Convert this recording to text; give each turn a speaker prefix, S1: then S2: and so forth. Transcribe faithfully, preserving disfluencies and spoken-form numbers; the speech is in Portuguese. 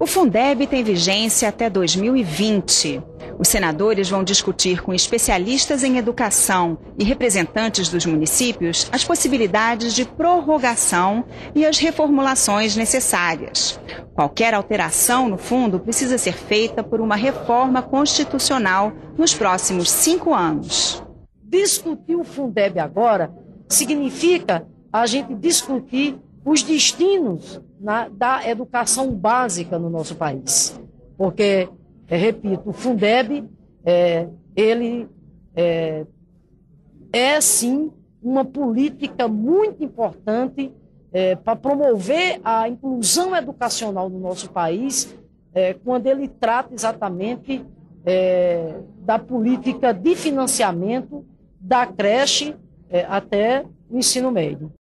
S1: O Fundeb tem vigência até dois mil e vinte. Os senadores vão discutir com especialistas em educação e representantes dos municípios as possibilidades de prorrogação e as reformulações necessárias. Qualquer alteração no fundo precisa ser feita por uma reforma constitucional nos próximos cinco anos.
S2: Discutir o Fundeb agora significa a gente discutir os destinos na, da educação básica no nosso país. Porque, é, repito, o Fundeb, é, ele é, é, sim, uma política muito importante é, para promover a inclusão educacional no nosso país, é, quando ele trata exatamente é, da política de financiamento da creche é, até o ensino médio.